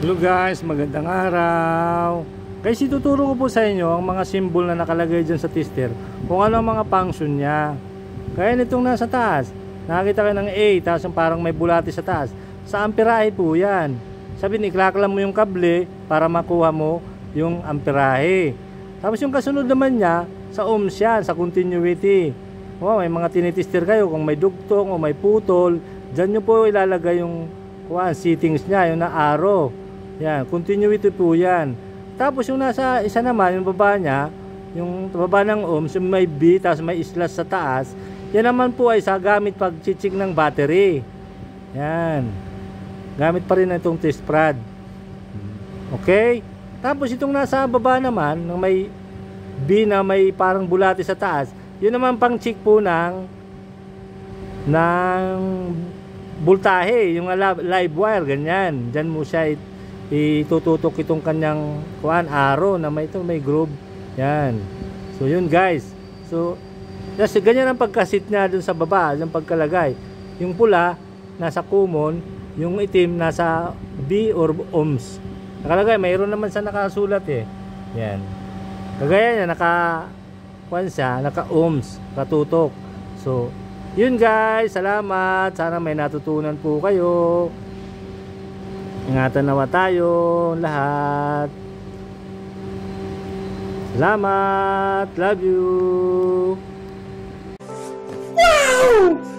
Hello guys, magandang araw. Guys, ituturo ko po sa inyo ang mga symbol na nakalagay dyan sa tester, kung ano ang mga function niya. Kaya nitong nasa taas, nakakita kayo ng A, tapos yung parang may bulati sa taas. Sa amperahe po yan. Sabi ni, ikaklam mo yung kable para makuha mo yung amperahe. Tapos yung kasunod naman niya, sa ohms yan, sa continuity. Wow, may mga tinitester kayo kung may dugtong o may putol, dyan nyo po ilalagay yung settings niya, yung na arrow. Yan, continuity po yan. Tapos yung nasa isa naman, yung baba niya, yung baba ng ohms, yung may B, tapos may slash sa taas, yan naman po ay sa gamit pag-check ng battery. Yan. Gamit pa rin itong test prod. Okay? Tapos itong nasa baba naman, yung may B na may parang bulati sa taas, yun naman pang check po ng voltahe, yung live wire, ganyan. Diyan mo siya itututok itong kanyang arrow na may groove. Yan. So yun guys. So kasi ganyan ang pagkasit niya dun sa baba, yung pagkalagay. Yung pula nasa common, yung itim nasa B or ohms. Nakalagay, mayroon naman sa nakasulat eh. Yan. Kagaya niya naka ohms, katutok. So yun guys, salamat. Sana may natutunan po kayo. Ingatan nawa tayo lahat. Salamat. Love you. Wow!